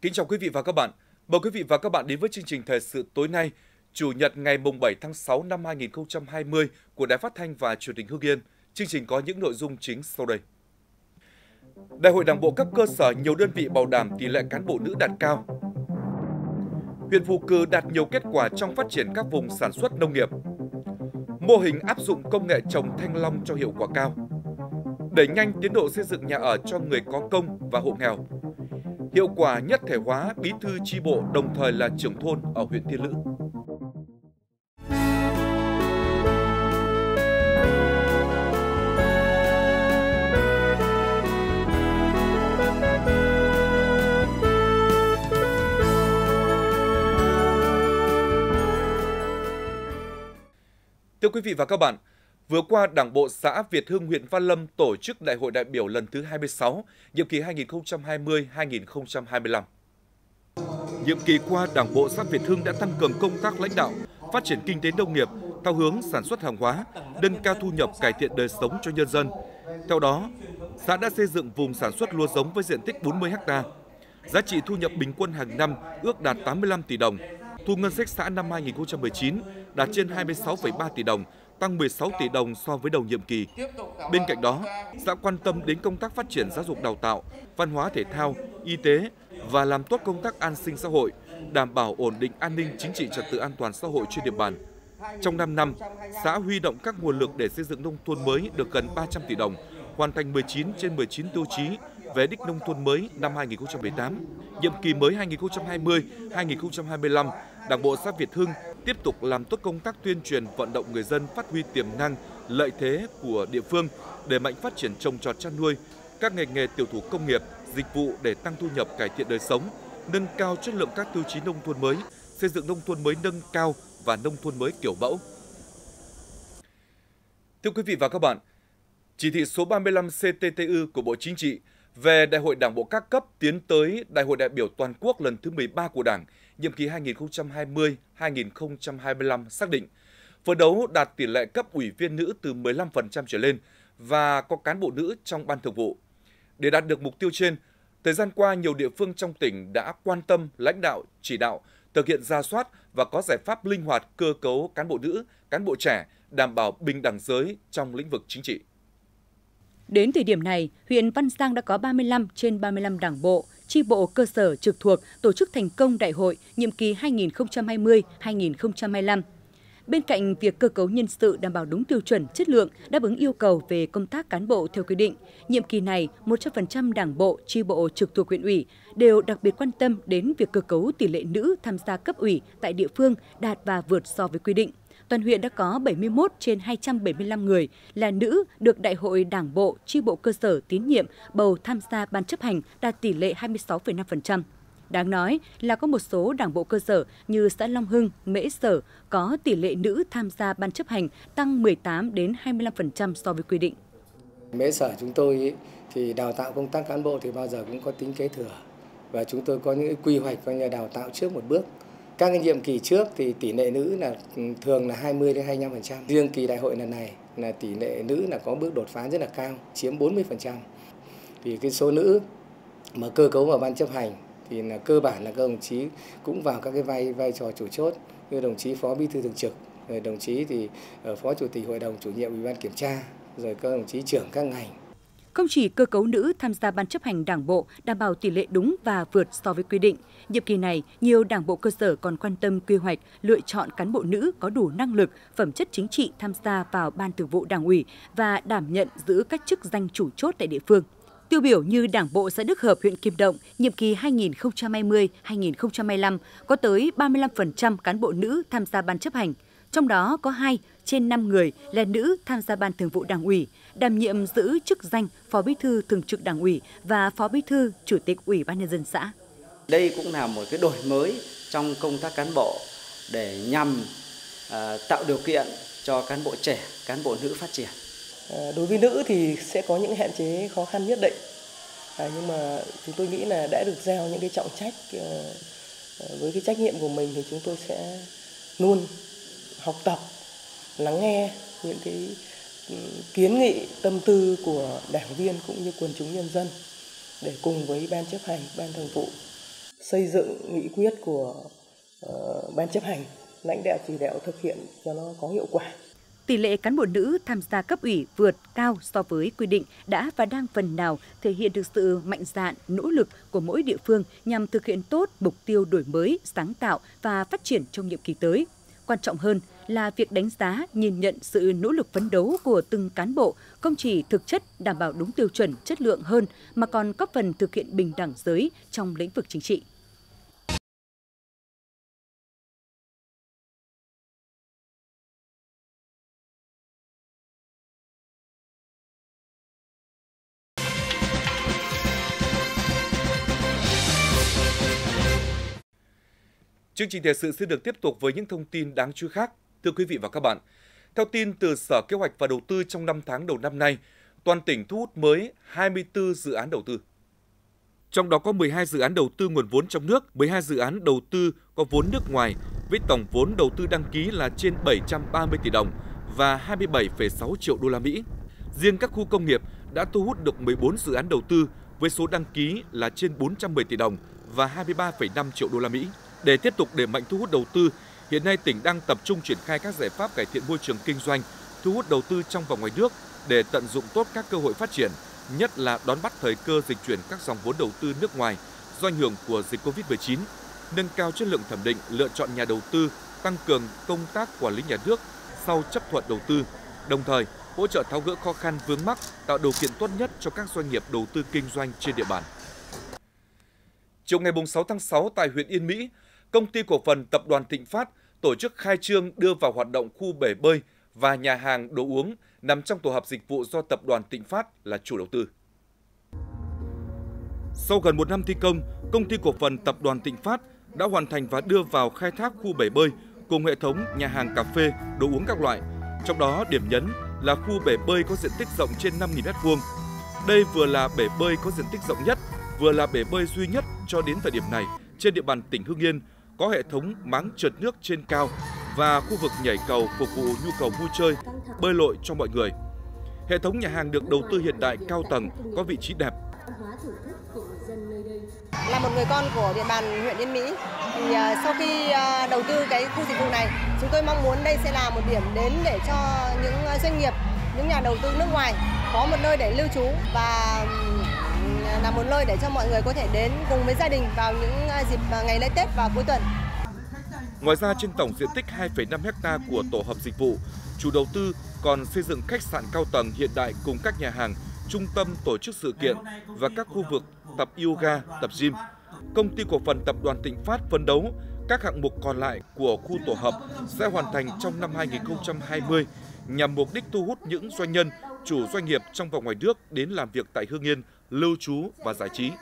Kính chào quý vị và các bạn. Mời quý vị và các bạn đến với chương trình thời sự tối nay, Chủ nhật ngày 7 tháng 6 năm 2020 của Đài Phát thanh và Truyền hình Hưng Yên. Chương trình có những nội dung chính sau đây. Đại hội Đảng bộ cấp cơ sở nhiều đơn vị bảo đảm tỷ lệ cán bộ nữ đạt cao. Huyện Phù Cử đạt nhiều kết quả trong phát triển các vùng sản xuất nông nghiệp. Mô hình áp dụng công nghệ trồng thanh long cho hiệu quả cao. Đẩy nhanh tiến độ xây dựng nhà ở cho người có công và hộ nghèo. Hiệu quả nhất thể hóa bí thư chi bộ đồng thời là trưởng thôn ở huyện Tiên Lữ. Thưa quý vị và các bạn, vừa qua Đảng bộ xã Việt Hưng, huyện Văn Lâm tổ chức Đại hội đại biểu lần thứ 26, nhiệm kỳ 2020-2025. Nhiệm kỳ qua, Đảng bộ xã Việt Hưng đã tăng cường công tác lãnh đạo, phát triển kinh tế nông nghiệp theo hướng sản xuất hàng hóa, nâng cao thu nhập, cải thiện đời sống cho nhân dân. Theo đó, xã đã xây dựng vùng sản xuất lúa giống với diện tích 40 ha. Giá trị thu nhập bình quân hàng năm ước đạt 85 tỷ đồng. Thu ngân sách xã năm 2019 đạt trên 26,3 tỷ đồng, tăng 16 tỷ đồng so với đầu nhiệm kỳ. Bên cạnh đó, xã quan tâm đến công tác phát triển giáo dục đào tạo, văn hóa thể thao, y tế và làm tốt công tác an sinh xã hội, đảm bảo ổn định an ninh chính trị, trật tự an toàn xã hội trên địa bàn. Trong 5 năm, xã huy động các nguồn lực để xây dựng nông thôn mới được gần 300 tỷ đồng, hoàn thành 19 trên 19 tiêu chí về đích nông thôn mới năm 2018. Nhiệm kỳ mới 2020-2025, Đảng bộ xã Việt Hưng tiếp tục làm tốt công tác tuyên truyền vận động người dân phát huy tiềm năng, lợi thế của địa phương, đẩy mạnh phát triển trồng trọt chăn nuôi, các ngành nghề tiểu thủ công nghiệp, dịch vụ để tăng thu nhập, cải thiện đời sống, nâng cao chất lượng các tiêu chí nông thôn mới, xây dựng nông thôn mới nâng cao và nông thôn mới kiểu mẫu. Thưa quý vị và các bạn, chỉ thị số 35 CTTU của Bộ Chính trị về Đại hội Đảng bộ các cấp tiến tới Đại hội đại biểu toàn quốc lần thứ 13 của Đảng, nhiệm kỳ 2020-2025 xác định phấn đấu đạt tỷ lệ cấp ủy viên nữ từ 15% trở lên và có cán bộ nữ trong ban thường vụ. Để đạt được mục tiêu trên, thời gian qua nhiều địa phương trong tỉnh đã quan tâm lãnh đạo, chỉ đạo, thực hiện rà soát và có giải pháp linh hoạt cơ cấu cán bộ nữ, cán bộ trẻ, đảm bảo bình đẳng giới trong lĩnh vực chính trị. Đến thời điểm này, huyện Văn Giang đã có 35 trên 35 đảng bộ, chi bộ cơ sở trực thuộc tổ chức thành công đại hội nhiệm kỳ 2020-2025. Bên cạnh việc cơ cấu nhân sự đảm bảo đúng tiêu chuẩn, chất lượng, đáp ứng yêu cầu về công tác cán bộ theo quy định, nhiệm kỳ này 100% đảng bộ, chi bộ trực thuộc huyện ủy đều đặc biệt quan tâm đến việc cơ cấu tỷ lệ nữ tham gia cấp ủy tại địa phương đạt và vượt so với quy định. Toàn huyện đã có 71 trên 275 người là nữ được Đại hội Đảng bộ, chi bộ cơ sở tín nhiệm bầu tham gia ban chấp hành đạt tỷ lệ 26,5%. Đáng nói là có một số đảng bộ cơ sở như xã Long Hưng, Mễ Sở có tỷ lệ nữ tham gia ban chấp hành tăng 18 đến 25% so với quy định. Mễ Sở chúng tôi thì đào tạo công tác cán bộ thì bao giờ cũng có tính kế thừa và chúng tôi có những quy hoạch coi như đào tạo trước một bước. Các cái nhiệm kỳ trước thì tỷ lệ nữ là thường là 20 đến 25%. Riêng kỳ đại hội lần này là tỷ lệ nữ là có bước đột phá rất là cao, chiếm 40%. Thì cái số nữ mà cơ cấu vào ban chấp hành thì là cơ bản là các đồng chí cũng vào các cái vai trò chủ chốt như đồng chí phó bí thư thường trực, rồi đồng chí thì phó chủ tịch hội đồng chủ nhiệm ủy ban kiểm tra, rồi các đồng chí trưởng các ngành. Không chỉ cơ cấu nữ tham gia ban chấp hành đảng bộ đảm bảo tỷ lệ đúng và vượt so với quy định, nhiệm kỳ này nhiều đảng bộ cơ sở còn quan tâm quy hoạch, lựa chọn cán bộ nữ có đủ năng lực, phẩm chất chính trị tham gia vào ban thường vụ Đảng ủy và đảm nhận giữ các chức danh chủ chốt tại địa phương. Tiêu biểu như Đảng bộ xã Đức Hợp, huyện Kim Động, nhiệm kỳ 2020-2025 có tới 35% cán bộ nữ tham gia ban chấp hành, trong đó có 2 trên 5 người là nữ tham gia ban thường vụ Đảng ủy, đảm nhiệm giữ chức danh Phó Bí thư Thường trực Đảng ủy và Phó Bí thư Chủ tịch Ủy ban nhân dân xã. Đây cũng là một cái đổi mới trong công tác cán bộ để nhằm tạo điều kiện cho cán bộ trẻ, cán bộ nữ phát triển. Đối với nữ thì sẽ có những hạn chế khó khăn nhất định, nhưng mà chúng tôi nghĩ là đã được giao những cái trọng trách, với cái trách nhiệm của mình thì chúng tôi sẽ luôn học tập, lắng nghe những cái kiến nghị tâm tư của đảng viên cũng như quần chúng nhân dân để cùng với ban chấp hành, ban thường vụ xây dựng nghị quyết của Ban chấp hành, lãnh đạo chỉ đạo thực hiện cho nó có hiệu quả. Tỷ lệ cán bộ nữ tham gia cấp ủy vượt cao so với quy định đã và đang phần nào thể hiện được sự mạnh dạn, nỗ lực của mỗi địa phương nhằm thực hiện tốt mục tiêu đổi mới, sáng tạo và phát triển trong nhiệm kỳ tới. Quan trọng hơn là việc đánh giá, nhìn nhận sự nỗ lực phấn đấu của từng cán bộ không chỉ thực chất đảm bảo đúng tiêu chuẩn, chất lượng hơn mà còn góp phần thực hiện bình đẳng giới trong lĩnh vực chính trị. Chương trình thời sự sẽ được tiếp tục với những thông tin đáng chú ý khác. Thưa quý vị và các bạn, theo tin từ Sở Kế hoạch và Đầu tư, trong 5 tháng đầu năm nay, toàn tỉnh thu hút mới 24 dự án đầu tư. Trong đó có 12 dự án đầu tư nguồn vốn trong nước, 12 dự án đầu tư có vốn nước ngoài, với tổng vốn đầu tư đăng ký là trên 730 tỷ đồng và 27,6 triệu đô la Mỹ. Riêng các khu công nghiệp đã thu hút được 14 dự án đầu tư với số đăng ký là trên 410 tỷ đồng và 23,5 triệu đô la Mỹ. Để tiếp tục đẩy mạnh thu hút đầu tư, hiện nay tỉnh đang tập trung triển khai các giải pháp cải thiện môi trường kinh doanh, thu hút đầu tư trong và ngoài nước để tận dụng tốt các cơ hội phát triển, nhất là đón bắt thời cơ dịch chuyển các dòng vốn đầu tư nước ngoài do ảnh hưởng của dịch Covid-19, nâng cao chất lượng thẩm định, lựa chọn nhà đầu tư, tăng cường công tác quản lý nhà nước sau chấp thuận đầu tư, đồng thời hỗ trợ tháo gỡ khó khăn vướng mắc, tạo điều kiện tốt nhất cho các doanh nghiệp đầu tư kinh doanh trên địa bàn. Chiều ngày 6 tháng 6 tại huyện Yên Mỹ, Công ty cổ phần Tập đoàn Thịnh Phát tổ chức khai trương đưa vào hoạt động khu bể bơi và nhà hàng đồ uống nằm trong tổ hợp dịch vụ do Tập đoàn Thịnh Phát là chủ đầu tư. Sau gần 1 năm thi công, Công ty cổ phần Tập đoàn Thịnh Phát đã hoàn thành và đưa vào khai thác khu bể bơi cùng hệ thống nhà hàng cà phê, đồ uống các loại. Trong đó điểm nhấn là khu bể bơi có diện tích rộng trên 5.000 m². Đây vừa là bể bơi có diện tích rộng nhất, vừa là bể bơi duy nhất cho đến thời điểm này trên địa bàn tỉnh Hưng Yên, có hệ thống máng trượt nước trên cao và khu vực nhảy cầu phục vụ nhu cầu vui chơi, bơi lội cho mọi người. Hệ thống nhà hàng được đầu tư hiện đại cao tầng, có vị trí đẹp. Là một người con của địa bàn huyện Yên Mỹ, thì sau khi đầu tư cái khu dịch vụ này, chúng tôi mong muốn đây sẽ là một điểm đến để cho những doanh nghiệp, những nhà đầu tư nước ngoài có một nơi để lưu trú và là một nơi để cho mọi người có thể đến cùng với gia đình vào những dịp ngày lễ Tết và cuối tuần. Ngoài ra, trên tổng diện tích 2,5 ha của tổ hợp dịch vụ, chủ đầu tư còn xây dựng khách sạn cao tầng hiện đại cùng các nhà hàng, trung tâm tổ chức sự kiện và các khu vực tập yoga, tập gym. Công ty cổ phần Tập đoàn Thịnh Phát phấn đấu các hạng mục còn lại của khu tổ hợp sẽ hoàn thành trong năm 2020 nhằm mục đích thu hút những doanh nhân, chủ doanh nghiệp trong và ngoài nước đến làm việc tại Hưng Yên, lưu trú và giải trí.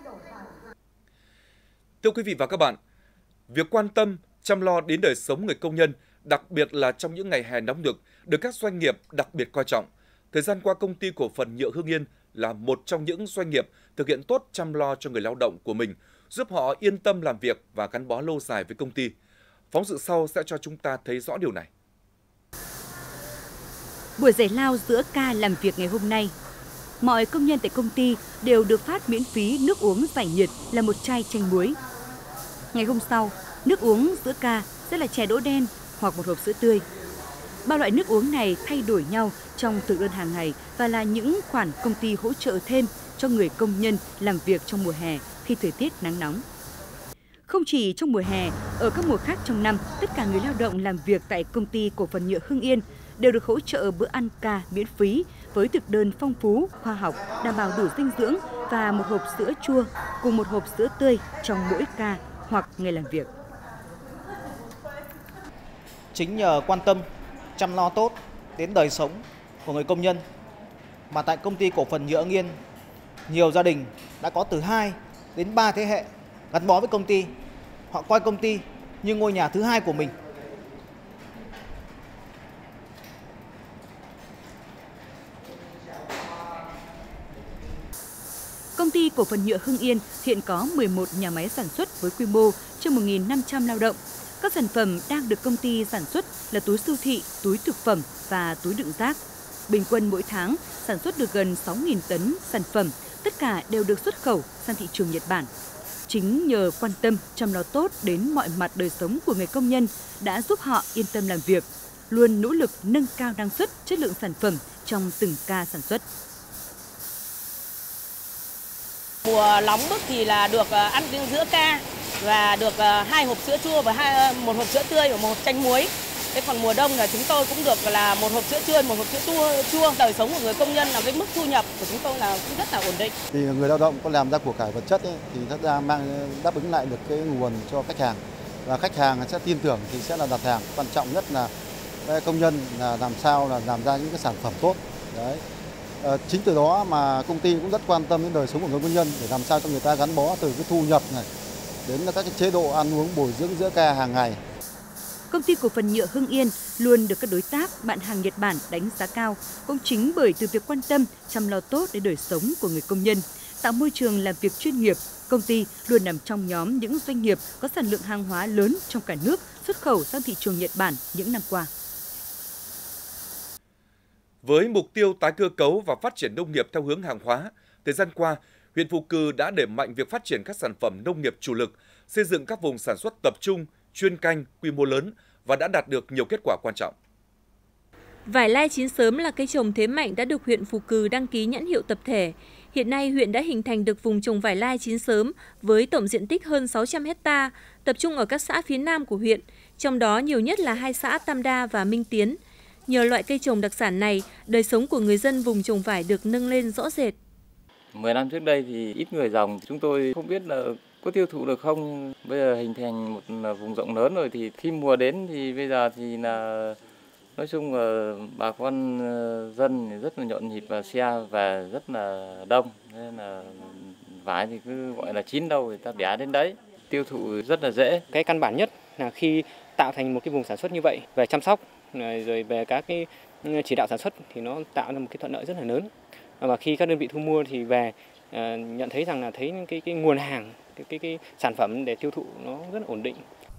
Thưa quý vị và các bạn, việc quan tâm, chăm lo đến đời sống người công nhân, đặc biệt là trong những ngày hè nóng nực, được các doanh nghiệp đặc biệt coi trọng. Thời gian qua, Công ty cổ phần nhựa Hưng Yên là một trong những doanh nghiệp thực hiện tốt chăm lo cho người lao động của mình, giúp họ yên tâm làm việc và gắn bó lâu dài với công ty. Phóng sự sau sẽ cho chúng ta thấy rõ điều này. Buổi giải lao giữa ca làm việc ngày hôm nay, mọi công nhân tại công ty đều được phát miễn phí nước uống giải nhiệt là một chai chanh muối. Ngày hôm sau, nước uống giữa ca sẽ là chè đỗ đen hoặc một hộp sữa tươi. Ba loại nước uống này thay đổi nhau trong thực đơn hàng ngày và là những khoản công ty hỗ trợ thêm cho người công nhân làm việc trong mùa hè khi thời tiết nắng nóng. Không chỉ trong mùa hè, ở các mùa khác trong năm, tất cả người lao động làm việc tại Công ty cổ phần nhựa Hưng Yên đều được hỗ trợ bữa ăn ca miễn phí với thực đơn phong phú, khoa học, đảm bảo đủ dinh dưỡng và một hộp sữa chua cùng một hộp sữa tươi trong mỗi ca hoặc ngày làm việc. Chính nhờ quan tâm, chăm lo tốt đến đời sống của người công nhân mà tại Công ty cổ phần nhựa Hưng Yên, nhiều gia đình đã có từ 2 đến 3 thế hệ gắn bó với công ty. Họ coi công ty như ngôi nhà thứ hai của mình. Công ty cổ phần nhựa Hưng Yên hiện có 11 nhà máy sản xuất với quy mô trên 1.500 lao động. Các sản phẩm đang được công ty sản xuất là túi siêu thị, túi thực phẩm và túi đựng rác. Bình quân mỗi tháng sản xuất được gần 6.000 tấn sản phẩm, tất cả đều được xuất khẩu sang thị trường Nhật Bản. Chính nhờ quan tâm, chăm lo tốt đến mọi mặt đời sống của người công nhân đã giúp họ yên tâm làm việc, luôn nỗ lực nâng cao năng suất, chất lượng sản phẩm trong từng ca sản xuất. Mùa nóng bức thì là được ăn giữa ca và được 2 hộp sữa chua và 1 hộp sữa tươi và 1 hộp chanh muối. Thế còn mùa đông là chúng tôi cũng được là 1 hộp sữa tươi, 1 hộp sữa chua. Đời sống của người công nhân là cái mức thu nhập của chúng tôi là cũng rất là ổn định. Thì người lao động có làm ra của cải vật chất ấy, thì thật ra mang đáp ứng lại được cái nguồn cho khách hàng và khách hàng sẽ tin tưởng thì sẽ là đặt hàng. Quan trọng nhất là công nhân là làm sao là làm ra những cái sản phẩm tốt. Đấy. Chính từ đó mà công ty cũng rất quan tâm đến đời sống của người công nhân để làm sao cho người ta gắn bó từ cái thu nhập này đến các cái chế độ ăn uống bồi dưỡng giữa ca hàng ngày. Công ty cổ phần nhựa Hưng Yên luôn được các đối tác, bạn hàng Nhật Bản đánh giá cao, cũng chính bởi từ việc quan tâm, chăm lo tốt đến đời sống của người công nhân, tạo môi trường làm việc chuyên nghiệp, công ty luôn nằm trong nhóm những doanh nghiệp có sản lượng hàng hóa lớn trong cả nước xuất khẩu sang thị trường Nhật Bản những năm qua. Với mục tiêu tái cơ cấu và phát triển nông nghiệp theo hướng hàng hóa, thời gian qua, huyện Phù Cừ đã đẩy mạnh việc phát triển các sản phẩm nông nghiệp chủ lực, xây dựng các vùng sản xuất tập trung, chuyên canh, quy mô lớn và đã đạt được nhiều kết quả quan trọng. Vải lai chín sớm là cây trồng thế mạnh đã được huyện Phù Cừ đăng ký nhãn hiệu tập thể. Hiện nay, huyện đã hình thành được vùng trồng vải lai chín sớm với tổng diện tích hơn 600 ha, tập trung ở các xã phía nam của huyện, trong đó nhiều nhất là 2 xã Tam Đa và Minh Tiến. Nhờ loại cây trồng đặc sản này, đời sống của người dân vùng trồng vải được nâng lên rõ rệt. 10 năm trước đây thì ít người trồng, chúng tôi không biết là có tiêu thụ được không. Bây giờ hình thành một vùng rộng lớn rồi thì khi mùa đến thì bây giờ thì là nói chung là bà con dân rất là nhộn nhịp và xe về rất là đông. Nên là vải thì cứ gọi là chín đâu thì ta bẻ đến đấy, tiêu thụ rất là dễ. Cái căn bản nhất là khi tạo thành một cái vùng sản xuất như vậy, về chăm sóc rồi về các cái chỉ đạo sản xuất thì nó tạo ra một cái thuận lợi rất là lớn. Và khi các đơn vị thu mua thì về nhận thấy rằng là thấy cái nguồn hàng, cái sản phẩm để tiêu thụ nó rất là ổn định.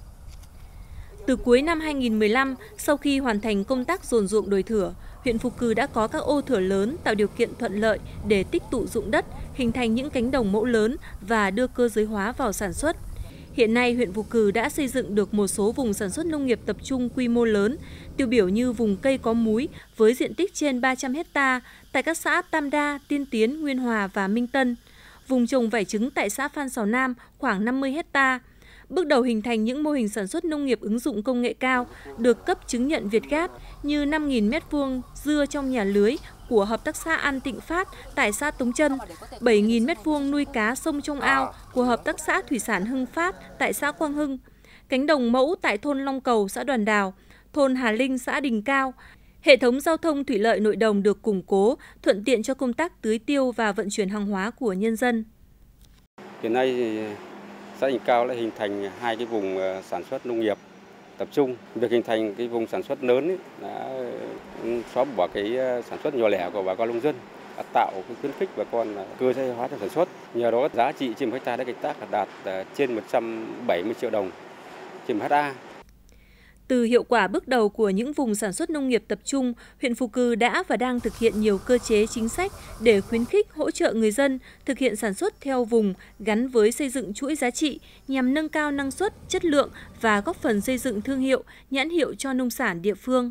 Từ cuối năm 2015, sau khi hoàn thành công tác dồn ruộng đổi thửa, huyện Phù Cừ đã có các ô thửa lớn tạo điều kiện thuận lợi để tích tụ dụng đất, hình thành những cánh đồng mẫu lớn và đưa cơ giới hóa vào sản xuất. Hiện nay, huyện Phù Cừ đã xây dựng được một số vùng sản xuất nông nghiệp tập trung quy mô lớn, tiêu biểu như vùng cây có múi với diện tích trên 300 ha tại các xã Tam Đa, Tiên Tiến, Nguyên Hòa và Minh Tân. Vùng trồng vải trứng tại xã Phan Xào Nam khoảng 50 ha. Bước đầu hình thành những mô hình sản xuất nông nghiệp ứng dụng công nghệ cao, được cấp chứng nhận Việt-Gap như 5.000 m2 dưa trong nhà lưới của Hợp tác xã An Tịnh Phát tại xã Tống Trân, 7.000 m2 nuôi cá sông trong ao của Hợp tác xã Thủy sản Hưng Phát tại xã Quang Hưng, cánh đồng mẫu tại thôn Long Cầu, xã Đoàn Đào, thôn Hà Linh, xã Đình Cao. Hệ thống giao thông thủy lợi nội đồng được củng cố, thuận tiện cho công tác tưới tiêu và vận chuyển hàng hóa của nhân dân. Hiện nay thì xã Đình Cao đã hình thành 2 cái vùng sản xuất nông nghiệp tập trung. Việc hình thành cái vùng sản xuất lớn ấy, đã xóa bỏ cái sản xuất nhỏ lẻ của bà con nông dân, đã tạo cái khuyến khích bà con cơ giới hóa trong sản xuất. Nhờ đó giá trị trên 1 hectare đất canh tác đạt trên 170 triệu đồng trên 1 ha. Từ hiệu quả bước đầu của những vùng sản xuất nông nghiệp tập trung, huyện Phù Cừ đã và đang thực hiện nhiều cơ chế chính sách để khuyến khích hỗ trợ người dân thực hiện sản xuất theo vùng gắn với xây dựng chuỗi giá trị nhằm nâng cao năng suất, chất lượng và góp phần xây dựng thương hiệu, nhãn hiệu cho nông sản địa phương.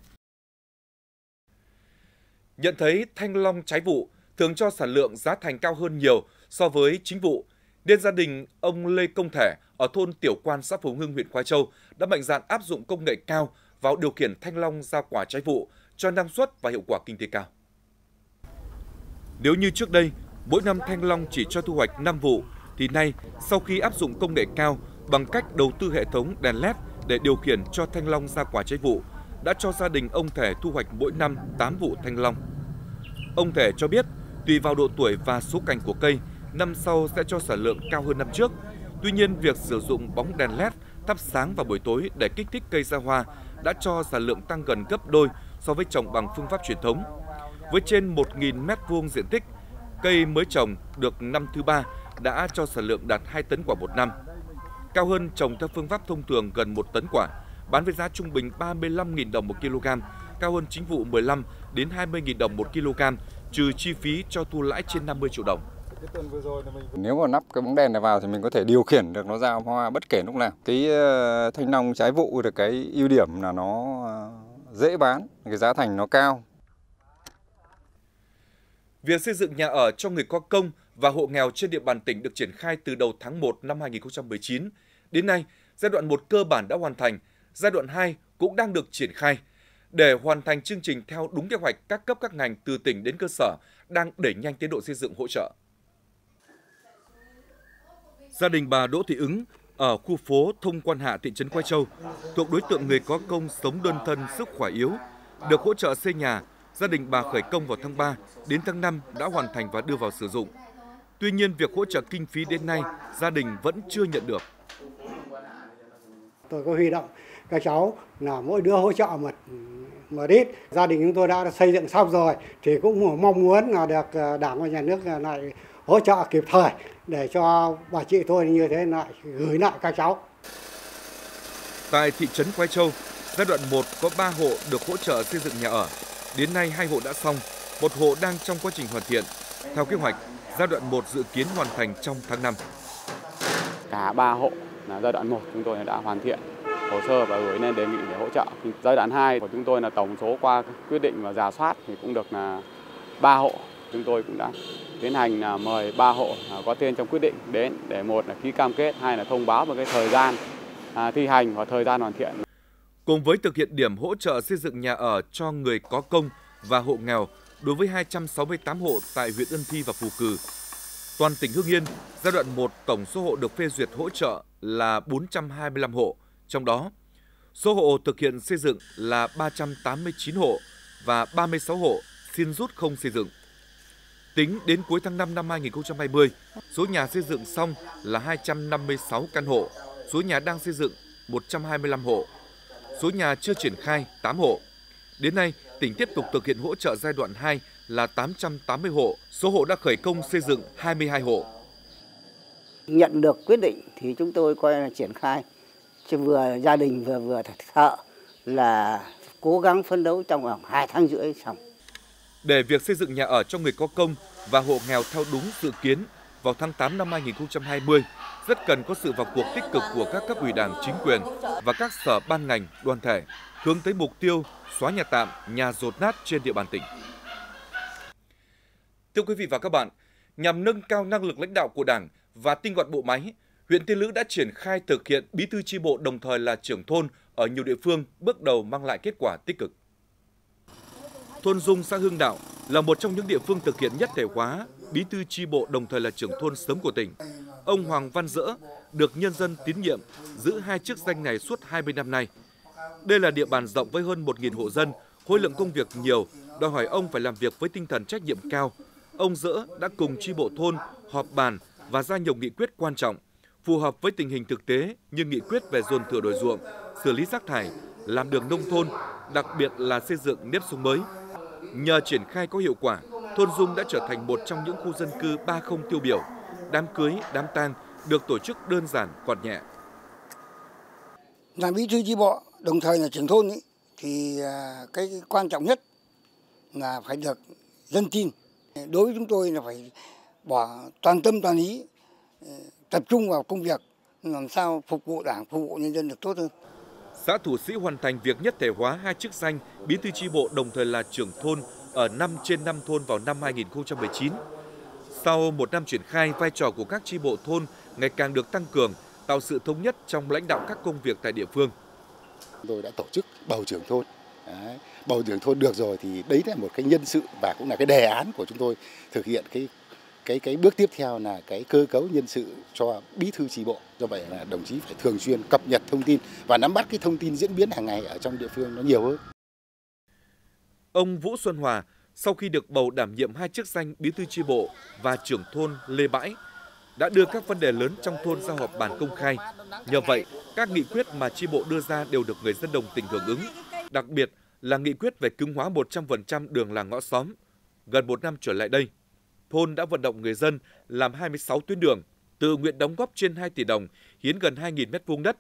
Nhận thấy thanh long trái vụ thường cho sản lượng giá thành cao hơn nhiều so với chính vụ, nên gia đình ông Lê Công Thể ở thôn Tiểu Quan, xã Phú Hưng, huyện Khoái Châu đã mạnh dạn áp dụng công nghệ cao vào điều khiển thanh long ra quả trái vụ cho năng suất và hiệu quả kinh tế cao. Nếu như trước đây, mỗi năm thanh long chỉ cho thu hoạch 5 vụ, thì nay sau khi áp dụng công nghệ cao bằng cách đầu tư hệ thống đèn LED để điều khiển cho thanh long ra quả trái vụ, đã cho gia đình ông Thể thu hoạch mỗi năm 8 vụ thanh long. Ông Thể cho biết, tùy vào độ tuổi và số cành của cây, năm sau sẽ cho sản lượng cao hơn năm trước. Tuy nhiên, việc sử dụng bóng đèn LED thắp sáng vào buổi tối để kích thích cây ra hoa đã cho sản lượng tăng gần gấp đôi so với trồng bằng phương pháp truyền thống. Với trên 1.000 m2 diện tích, cây mới trồng được năm thứ 3 đã cho sản lượng đạt 2 tấn quả một năm. Cao hơn trồng theo phương pháp thông thường gần 1 tấn quả, bán với giá trung bình 35.000 đồng một kg, cao hơn chính vụ 15 đến 20.000 đồng một kg, trừ chi phí cho thu lãi trên 50 triệu đồng. Nếu mà nắp cái bóng đèn này vào thì mình có thể điều khiển được nó ra hoa bất kể lúc nào. Cái thanh long trái vụ được cái ưu điểm là nó dễ bán, cái giá thành nó cao. Việc xây dựng nhà ở cho người có công và hộ nghèo trên địa bàn tỉnh được triển khai từ đầu tháng 1 năm 2019. Đến nay, giai đoạn 1 cơ bản đã hoàn thành, giai đoạn 2 cũng đang được triển khai. Để hoàn thành chương trình theo đúng kế hoạch, các cấp các ngành từ tỉnh đến cơ sở đang đẩy nhanh tiến độ xây dựng hỗ trợ. Gia đình bà Đỗ Thị Ứng ở khu phố Thông Quan Hạ, thị trấn Quai Châu, thuộc đối tượng người có công sống đơn thân, sức khỏe yếu, được hỗ trợ xây nhà. Gia đình bà khởi công vào tháng 3, đến tháng 5 đã hoàn thành và đưa vào sử dụng. Tuy nhiên, việc hỗ trợ kinh phí đến nay, gia đình vẫn chưa nhận được. Tôi có huy động các cháu là mỗi đứa hỗ trợ một ít. Gia đình chúng tôi đã xây dựng xong rồi thì cũng mong muốn là được Đảng và Nhà nước lại hỗ trợ kịp thời để cho bà chị tôi như thế lại gửi lại các cháu. Tại thị trấn Quai Châu, giai đoạn 1 có 3 hộ được hỗ trợ xây dựng nhà ở. Đến nay 2 hộ đã xong, 1 hộ đang trong quá trình hoàn thiện. Theo kế hoạch, giai đoạn 1 dự kiến hoàn thành trong tháng 5. Cả 3 hộ là giai đoạn 1 chúng tôi đã hoàn thiện hồ sơ và gửi lên đề nghị để hỗ trợ. Giai đoạn 2 của chúng tôi là tổng số qua quyết định và rà soát thì cũng được là 3 hộ. Chúng tôi cũng đã tiến hành là mời 3 hộ có tên trong quyết định đến để một là ký cam kết, hai là thông báo về cái thời gian thi hành và thời gian hoàn thiện. Cùng với thực hiện điểm hỗ trợ xây dựng nhà ở cho người có công và hộ nghèo đối với 268 hộ tại huyện Ân Thi và Phù Cử, toàn tỉnh Hưng Yên, giai đoạn 1 tổng số hộ được phê duyệt hỗ trợ là 425 hộ, trong đó số hộ thực hiện xây dựng là 389 hộ và 36 hộ xin rút không xây dựng. Tính đến cuối tháng 5 năm 2020, số nhà xây dựng xong là 256 căn hộ, số nhà đang xây dựng 125 hộ, số nhà chưa triển khai 8 hộ. Đến nay, tỉnh tiếp tục thực hiện hỗ trợ giai đoạn 2 là 880 hộ, số hộ đã khởi công xây dựng 22 hộ. Nhận được quyết định thì chúng tôi coi là triển khai, chứ vừa gia đình vừa thợ là cố gắng phấn đấu trong vòng 2 tháng rưỡi xong. Để việc xây dựng nhà ở cho người có công và hộ nghèo theo đúng dự kiến vào tháng 8 năm 2020, rất cần có sự vào cuộc tích cực của các cấp ủy Đảng, chính quyền và các sở ban ngành, đoàn thể, hướng tới mục tiêu xóa nhà tạm, nhà dột nát trên địa bàn tỉnh. Thưa quý vị và các bạn, nhằm nâng cao năng lực lãnh đạo của Đảng và tinh gọn bộ máy, huyện Tiên Lữ đã triển khai thực hiện bí thư chi bộ đồng thời là trưởng thôn ở nhiều địa phương, bước đầu mang lại kết quả tích cực. Thôn Dung, xã Hương Đạo là một trong những địa phương thực hiện nhất thể hóa bí thư chi bộ đồng thời là trưởng thôn sớm của tỉnh. Ông Hoàng Văn Dỡ được nhân dân tín nhiệm giữ 2 chức danh này suốt 20 năm nay. Đây là địa bàn rộng với hơn 1.000 hộ dân, khối lượng công việc nhiều, đòi hỏi ông phải làm việc với tinh thần trách nhiệm cao. Ông Dỡ đã cùng chi bộ thôn họp bàn và ra nhiều nghị quyết quan trọng, phù hợp với tình hình thực tế như nghị quyết về dồn thửa đổi ruộng, xử lý rác thải, làm đường nông thôn, đặc biệt là xây dựng nếp sống mới. Nhờ triển khai có hiệu quả, thôn Dung đã trở thành một trong những khu dân cư 30 tiêu biểu, đám cưới, đám tang được tổ chức đơn giản, gọn nhẹ. Làm bí thư chi bộ, đồng thời là trưởng thôn thì cái quan trọng nhất là phải được dân tin. Đối với chúng tôi là phải bỏ toàn tâm toàn ý, tập trung vào công việc làm sao phục vụ Đảng, phục vụ nhân dân được tốt hơn. Xã Thủ Sĩ hoàn thành việc nhất thể hóa 2 chức danh bí thư chi bộ đồng thời là trưởng thôn ở 5 trên 5 thôn vào năm 2019. Sau một năm triển khai, vai trò của các chi bộ thôn ngày càng được tăng cường, tạo sự thống nhất trong lãnh đạo các công việc tại địa phương. Tôi đã tổ chức bầu trưởng thôn. Bầu trưởng thôn được rồi thì đấy là một cái nhân sự và cũng là cái đề án của chúng tôi thực hiện cái bước tiếp theo là cái cơ cấu nhân sự cho bí thư chi bộ. Do vậy là đồng chí phải thường xuyên cập nhật thông tin và nắm bắt cái thông tin diễn biến hàng ngày ở trong địa phương nó nhiều hơn. Ông Vũ Xuân Hòa sau khi được bầu đảm nhiệm 2 chức danh bí thư chi bộ và trưởng thôn Lê Bãi đã đưa các vấn đề lớn trong thôn ra họp bàn công khai. Nhờ vậy, các nghị quyết mà chi bộ đưa ra đều được người dân đồng tình hưởng ứng. Đặc biệt là nghị quyết về cứng hóa 100% đường làng ngõ xóm. Gần 1 năm trở lại đây, thôn đã vận động người dân làm 26 tuyến đường, tự nguyện đóng góp trên 2 tỷ đồng, hiến gần 2.000 m2 đất,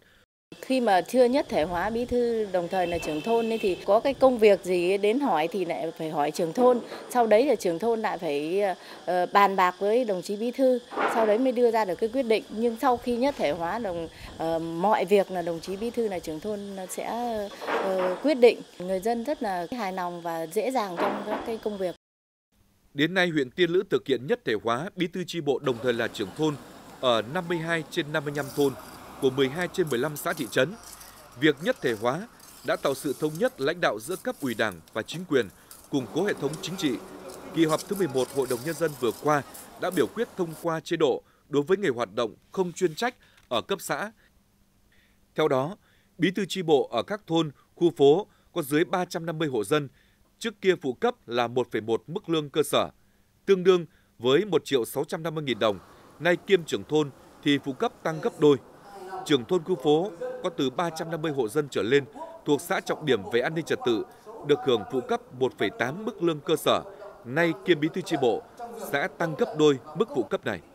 Khi mà chưa nhất thể hóa bí thư đồng thời là trưởng thôn ấy, thì có cái công việc gì đến hỏi thì lại phải hỏi trưởng thôn. Sau đấy là trưởng thôn lại phải bàn bạc với đồng chí bí thư, sau đấy mới đưa ra được cái quyết định. Nhưng sau khi nhất thể hóa mọi việc là đồng chí bí thư là trưởng thôn sẽ quyết định. Người dân rất là hài lòng và dễ dàng trong các cái công việc. Đến nay, huyện Tiên Lữ thực hiện nhất thể hóa bí thư chi bộ đồng thời là trưởng thôn ở 52 trên 55 thôn của 12 trên 15 xã thị trấn. Việc nhất thể hóa đã tạo sự thống nhất lãnh đạo giữa cấp ủy Đảng và chính quyền, củng cố hệ thống chính trị. Kỳ họp thứ 11 Hội đồng Nhân dân vừa qua đã biểu quyết thông qua chế độ đối với người hoạt động không chuyên trách ở cấp xã. Theo đó, bí thư chi bộ ở các thôn, khu phố có dưới 350 hộ dân, trước kia phụ cấp là 1,1 mức lương cơ sở, tương đương với 1.650.000 đồng, nay kiêm trưởng thôn thì phụ cấp tăng gấp đôi. Trưởng thôn khu phố có từ 350 hộ dân trở lên thuộc xã trọng điểm về an ninh trật tự được hưởng phụ cấp 1,8 mức lương cơ sở, nay kiêm bí thư chi bộ sẽ tăng gấp đôi mức phụ cấp này.